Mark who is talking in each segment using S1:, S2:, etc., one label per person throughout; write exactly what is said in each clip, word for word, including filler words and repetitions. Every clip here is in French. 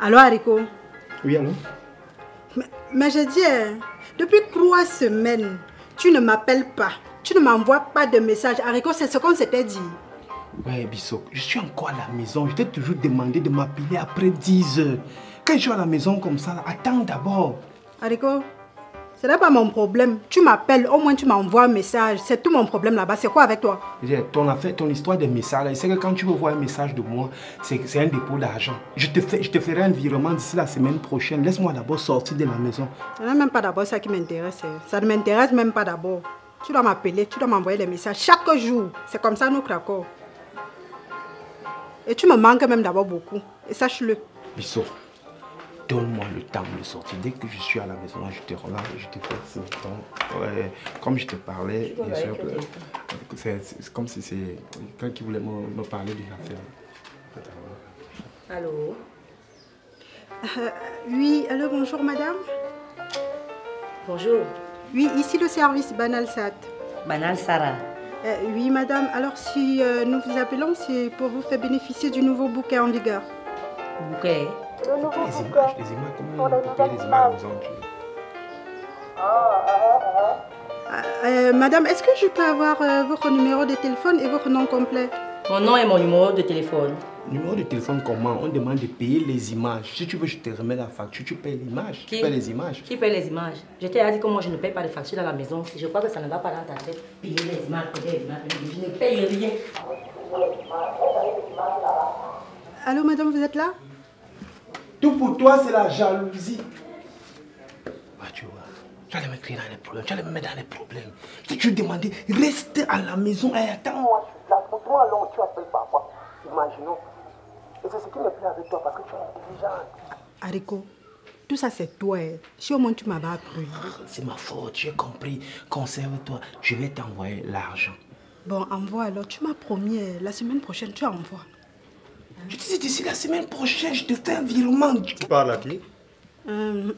S1: Allô, Haricot?
S2: Oui, allô?
S1: Mais, mais j'ai dit, hein, depuis trois semaines, tu ne m'appelles pas. Tu ne m'envoies pas de message. Haricot, c'est ce qu'on s'était dit.
S2: Ouais, Bissot, je suis encore à la maison. Je t'ai toujours demandé de m'appeler après dix heures. Quand je suis à la maison comme ça, là, attends d'abord.
S1: Haricot, ce n'est pas mon problème. Tu m'appelles, au moins tu m'envoies un message. C'est tout mon problème là-bas. C'est quoi avec toi?
S2: Ton affaire, ton histoire des messages, là, c'est que quand tu veux voir un message de moi, c'est un dépôt d'argent. Je, te fais, je te ferai un virement d'ici la semaine prochaine. Laisse-moi d'abord sortir de la maison.
S1: Ce n'est même pas d'abord ça qui m'intéresse. Ça ne m'intéresse même pas d'abord. Tu dois m'appeler, tu dois m'envoyer des messages chaque jour. C'est comme ça nous craquons. Et tu me manques même d'abord beaucoup. Et sache-le.
S2: Bissot, donne-moi le temps de sortir. Dès que je suis à la maison, je te relâche, je te fais ça. Donc, ouais, comme je te parlais, bien sûr, c'est comme si c'est quelqu'un qui voulait me, me parler d'une affaire.
S3: Allô?
S1: euh, Oui, allô, bonjour madame.
S3: Bonjour.
S1: Oui, ici le service Banal Sat.
S3: Banal Sarah.
S1: Euh, oui madame, alors si euh, nous vous appelons, c'est pour vous faire bénéficier du nouveau bouquet en vigueur.
S3: Bouquet?
S2: Les images, les images, comment on peut payer les images aux gens?
S1: Euh, euh, madame, est-ce que je peux avoir euh, votre numéro de téléphone et votre nom complet?
S3: Mon nom et mon numéro de téléphone.
S2: Numéro de téléphone comment? On demande de payer les images. Si tu veux, je te remets la facture, tu payes l'image. Tu payes les images.
S3: Qui paye les images? Je t'ai dit que moi je ne paye pas de facture dans la maison. Je crois que ça ne va pas dans ta tête. Payer les images, payer les images. Je ne paye rien.
S1: Allô madame, vous êtes là?
S2: Tout pour toi, c'est la jalousie. Ah, tu vois, tu allais me créer dans les problèmes, tu allais me mettre dans les problèmes. Je t'ai demandé, reste à la maison et attends. Moi, je suis là. Autrement, alors, tu appelles parfois. Imaginons. Et c'est ce qui me plaît avec toi parce que tu es intelligente.
S1: Haricot, tout ça c'est toi. Si au moins tu m'avais appris.
S2: C'est ma faute, j'ai compris. Conserve-toi, je vais t'envoyer l'argent.
S1: Bon, envoie alors. Tu m'as promis, la semaine prochaine, tu envoies.
S2: Je te dis d'ici la semaine prochaine, je te fais un virement.
S4: Tu parles à qui?
S1: Euh,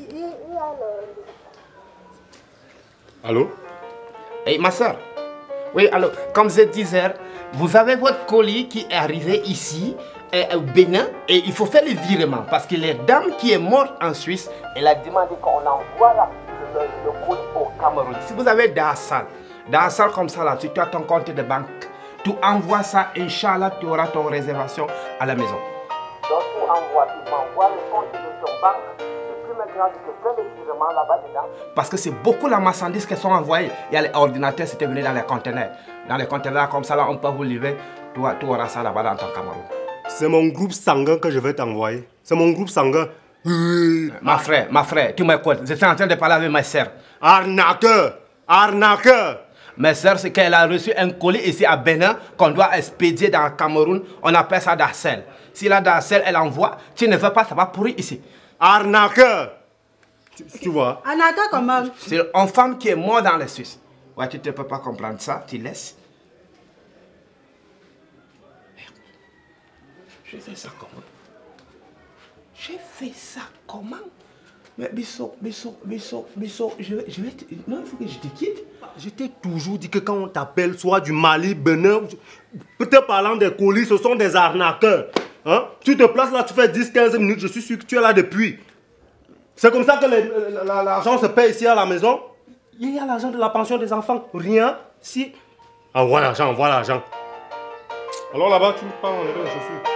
S4: Allô?
S2: Hey, ma soeur. Oui, alors, comme je disais, vous avez votre colis qui est arrivé ici, au Bénin, et il faut faire le virement. Parce que la dame qui est morte en Suisse, elle a demandé qu'on envoie la, le, le colis au Cameroun. Si vous avez dans la salle, dans la salle comme ça, là, si tu as ton compte de banque, tu envoies ça, Inch'Allah, tu auras ton réservation à la maison. Donc tu envoies, tu m'envoies le compte de ton banque, et puis maintenant tu te fais le virement là-bas dedans. Parce que c'est beaucoup la marchandise qui sont envoyées. Il y a les ordinateurs, c'était venu dans les conteneurs. Dans les conteneurs comme ça, là, on peut vous livrer, tu, tu auras ça là-bas dans ton Cameroun.
S4: C'est mon groupe sanguin que je vais t'envoyer. C'est mon groupe sanguin.
S2: Euh, ma frère, ma frère, tu m'écoutes. Je suis en train de parler avec ma soeur.
S4: Arnaqueur! Arnaqueur!
S2: Ma soeur, c'est qu'elle a reçu un colis ici à Bénin qu'on doit expédier dans le Cameroun. On appelle ça d'Arcel. Si la d'Arcel, elle envoie, tu ne veux pas, ça va pourrir ici.
S4: Arnaqueur! Tu, tu vois?
S1: Arnaqueur comment?
S2: C'est une femme qui est morte dans les Suisses. Ouais, tu ne peux pas comprendre ça, tu laisses. J'ai fait ça comment? J'ai fait ça comment? Mais Bissot, Bissot, Bissot, Bissot, je, je vais te... Non, il faut que je te quitte.
S4: Je t'ai toujours dit que quand on t'appelle, soit du Mali, Bénin, peut-être parlant des colis, ce sont des arnaqueurs. Hein? Tu te places là, tu fais dix quinze minutes, je suis sûr que tu es là depuis. C'est comme ça que l'argent se paye ici à la maison. Il y a l'argent de la pension des enfants. Rien. Si. Envoie l'argent, envoie l'argent. Alors là-bas, tu me parles en erreur, je suis.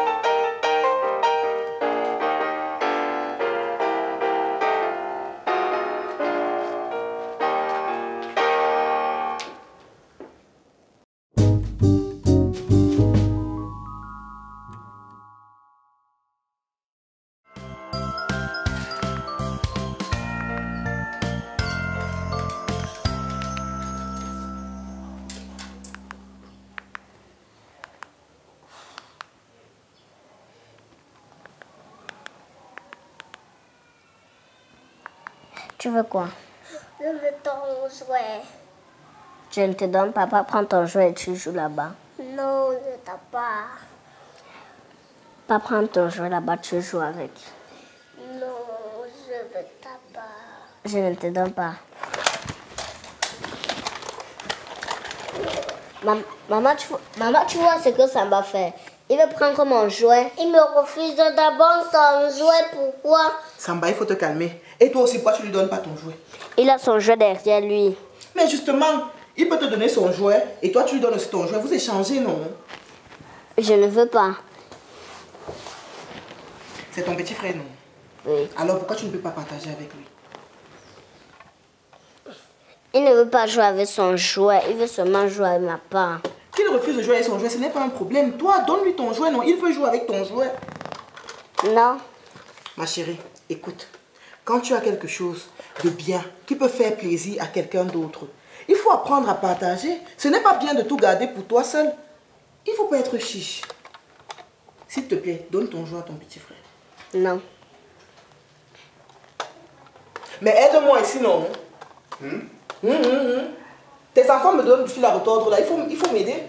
S5: Tu veux quoi?
S6: Je veux ton jouet.
S5: Je ne te donne pas. Papa, prends ton jouet et tu joues là-bas.
S6: Non, je t'ai pas.
S5: Papa, prends ton jouet là-bas, tu joues avec.
S6: Non, je veux ta part.
S5: Je ne te donne pas. Mam maman, tu, maman, tu vois ce que ça m'a fait. Il veut prendre mon jouet.
S6: Il me refuse d'abord son jouet. Pourquoi?
S7: Samba, il faut te calmer. Et toi aussi, pourquoi tu lui donnes pas ton jouet?
S5: Il a son jouet derrière lui.
S7: Mais justement, il peut te donner son jouet et toi tu lui donnes aussi ton jouet. Vous échangez, non?
S5: Je ne veux pas.
S7: C'est ton petit frère, non?
S5: Oui.
S7: Alors pourquoi tu ne peux pas partager avec lui?
S5: Il ne veut pas jouer avec son jouet. Il veut seulement jouer avec ma part.
S7: Qu'il refuse de jouer avec son jouet, ce n'est pas un problème. Toi, donne-lui ton jouet, non? Il veut jouer avec ton jouet.
S5: Non.
S7: Ma chérie, écoute. Quand tu as quelque chose de bien qui peut faire plaisir à quelqu'un d'autre, il faut apprendre à partager. Ce n'est pas bien de tout garder pour toi seul. Il ne faut pas être chiche. S'il te plaît, donne ton jouet à ton petit frère.
S5: Non.
S7: Mais aide-moi ici, non? Hum? Hum, hum, hum. Tes enfants me donnent du fil à retordre là. Il faut, il faut m'aider.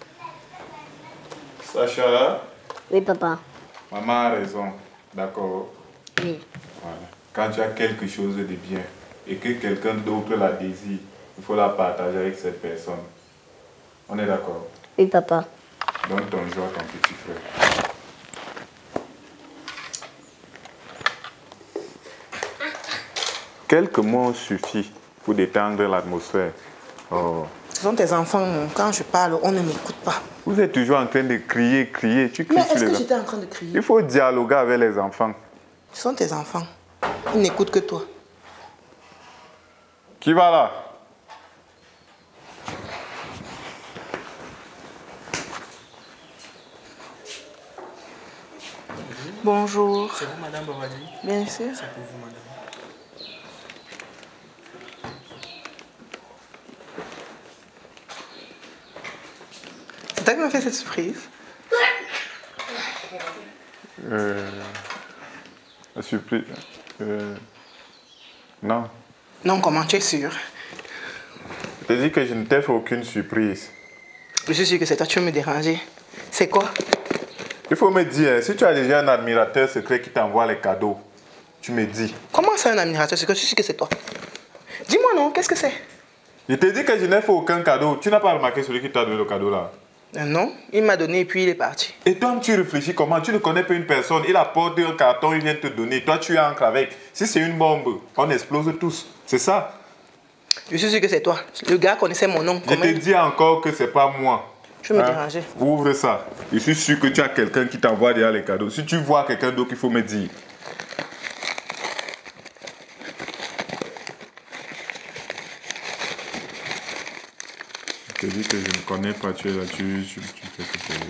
S8: Sacha?
S5: Oui, papa.
S8: Maman a raison. D'accord?
S5: Oui.
S8: Voilà. Quand tu as quelque chose de bien et que quelqu'un d'autre la désire, il faut la partager avec cette personne. On est d'accord?
S5: Oui, papa.
S8: Donne ton jouet à ton petit frère. Quelques mots suffisent pour détendre l'atmosphère. Oh.
S7: Ce sont tes enfants. Quand je parle, on ne m'écoute pas.
S8: Vous êtes toujours en train de crier, crier. Tu cries
S7: Mais
S8: sur
S7: est-ce
S8: les
S7: que
S8: enfants.
S7: j'étais en train de crier?
S8: Il faut dialoguer avec les enfants.
S7: Ce sont tes enfants. Ils n'écoutent que toi.
S8: Qui va là?
S7: Bonjour.
S9: C'est vous, madame Babadi?
S7: Bien sûr.
S9: C'est pour vous, madame.
S7: C'est toi qui m'as fait cette surprise?
S8: Euh, la surprise. Euh, non.
S7: Non, comment? Tu es sûr?
S8: Je te dis que je ne t'ai fait aucune surprise.
S7: Je suis sûr que c'est toi, tu veux me déranger. C'est quoi?
S8: Il faut me dire, si tu as déjà un admirateur secret qui t'envoie les cadeaux, tu me dis.
S7: Comment ça, un admirateur secret? Je suis sûr que c'est toi. Dis-moi non, qu'est-ce que c'est?
S8: Je te dis que je n'ai fait aucun cadeau. Tu n'as pas remarqué celui qui t'a donné le cadeau là?
S7: Euh, non, il m'a donné et puis il est parti.
S8: Et toi, tu réfléchis comment? Tu ne connais pas une personne, il apporte un carton, il vient te donner. Toi, tu entres avec. Si c'est une bombe, on explose tous. C'est ça?
S7: Je suis sûr que c'est toi. Le gars connaissait mon nom.
S8: Je te dis encore que c'est pas moi.
S7: Tu veux me
S8: Hein?
S7: déranger.
S8: Ouvre ça. Je suis sûr que tu as quelqu'un qui t'envoie déjà les cadeaux. Si tu vois quelqu'un d'autre, il faut me dire. Je te dis que je ne connais pas, tu es là, tu, tu, tu fais ce que tu veux.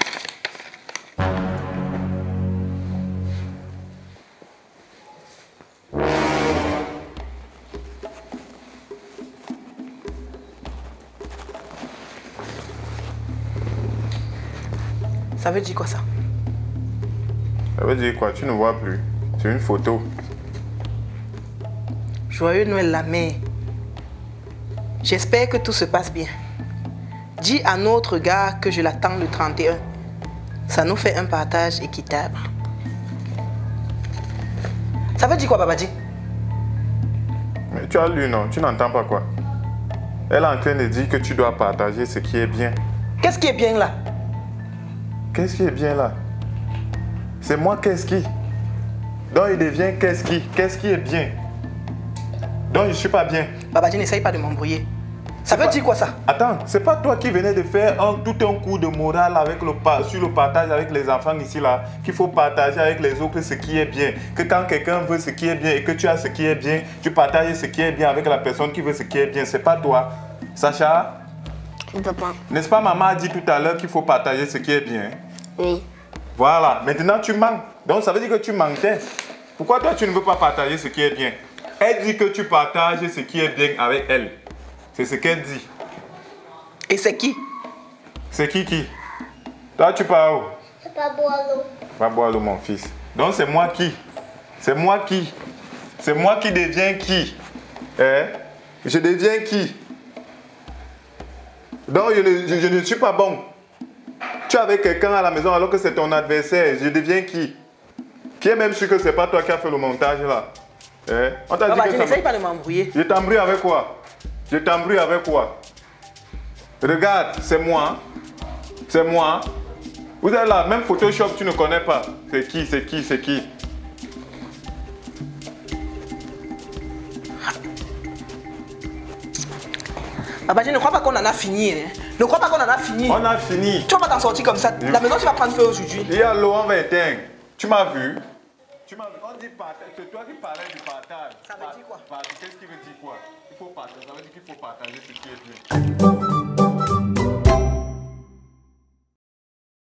S7: Ça veut dire quoi ça?
S8: Ça veut dire quoi? Tu ne vois plus. C'est une photo.
S7: Joyeux Noël la mère. J'espère que tout se passe bien. Dis à notre gars que je l'attends le trente et un. Ça nous fait un partage équitable. Ça veut dire quoi, Babadi?
S8: Mais tu as lu, non? Tu n'entends pas quoi? Elle est en train de dire que tu dois partager ce qui est bien.
S7: Qu'est-ce qui est bien là?
S8: Qu'est-ce qui est bien là? C'est moi, qu'est-ce qui? Donc il devient qu'est-ce qui? Qu'est-ce qui est bien? Donc je ne suis pas bien.
S7: Babadi, n'essaye pas de m'embrouiller. Ça veut
S8: pas...
S7: dire quoi ça?
S8: Attends, c'est pas toi qui venais de faire un, tout un cours de morale avec le, sur le partage avec les enfants ici là, qu'il faut partager avec les autres ce qui est bien. Que quand quelqu'un veut ce qui est bien et que tu as ce qui est bien, tu partages ce qui est bien avec la personne qui veut ce qui est bien. C'est pas toi. Sacha?
S5: Papa.
S8: N'est-ce pas, maman a dit tout à l'heure qu'il faut partager ce qui est bien?
S5: Oui.
S8: Voilà, maintenant tu manques. Donc ça veut dire que tu manquais. Pourquoi toi tu ne veux pas partager ce qui est bien? Elle dit que tu partages ce qui est bien avec elle. C'est ce qu'elle dit.
S7: Et c'est qui?
S8: C'est qui qui? Toi tu pars où?
S6: Je vais pas boire l'eau.
S8: Va boire l'eau mon fils. Donc c'est moi qui? C'est moi qui? C'est moi qui deviens qui? Hein? Je deviens qui? Donc je ne, je, je ne suis pas bon. Tu es avec quelqu'un à la maison alors que c'est ton adversaire. Je deviens qui? Qui est même sûr que c'est pas toi qui as fait le montage là? Hein? On t'a dit
S7: Papa,
S8: que
S7: je
S8: ça...
S7: n'essaye pas de m'embrouiller.
S8: Je t'embrouille avec quoi? Je t'embrouille avec quoi? Regarde, c'est moi. C'est moi. Vous êtes là, même Photoshop, tu ne connais pas. C'est qui, c'est qui, c'est qui?
S7: Papa, je ne crois pas qu'on en a fini. Hein. Ne crois pas qu'on en a fini.
S8: On a fini.
S7: Tu vas pas t'en sortir comme ça. La maison, tu vas prendre feu aujourd'hui.
S8: Il y a l'eau, on va éteindre. Tu m'as vu? Tu m'as vu? On dit partage. C'est toi qui parlais du partage.
S7: Ça veut dire quoi?
S8: Qu'est-ce qui veut dire quoi? Il faut partager. Ça veut dire qu'il faut partager ce qui est bien.